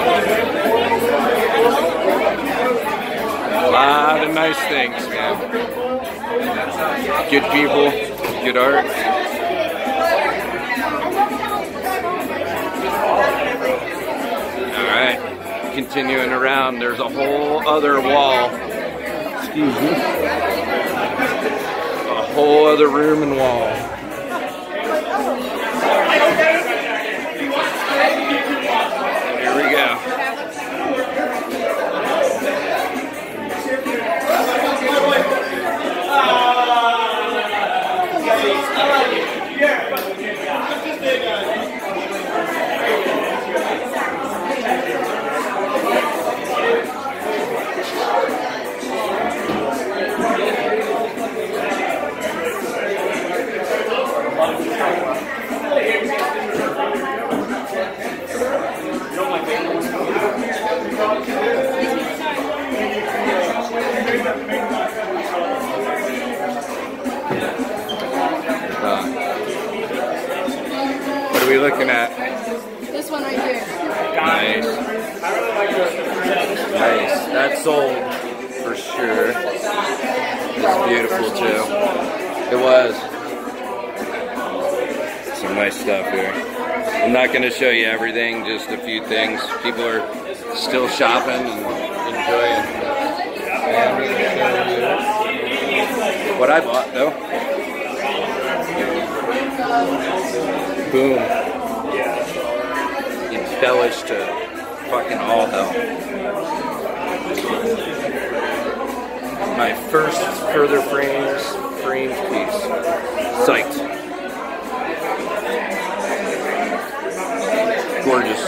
A lot of nice things, man. Good people, good art. Alright, continuing around, there's a whole other wall. Excuse me. A whole other room and wall. Here we go. What are we looking at? This one right here. Nice. Nice. That's sold for sure. It's beautiful too. It was. Some nice stuff here. I'm not going to show you everything, just a few things. People are still shopping and enjoying. And I'm going to show you what I bought though. Boom. Embellished to fucking all hell. My first Further Frames piece. Psyched. Gorgeous.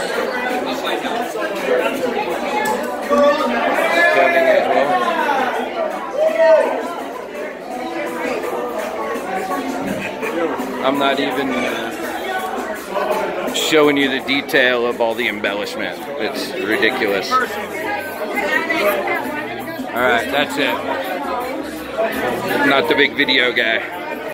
Stunning as well. I'm not even showing you the detail of all the embellishment. It's ridiculous. Alright, that's it. Not the big video guy.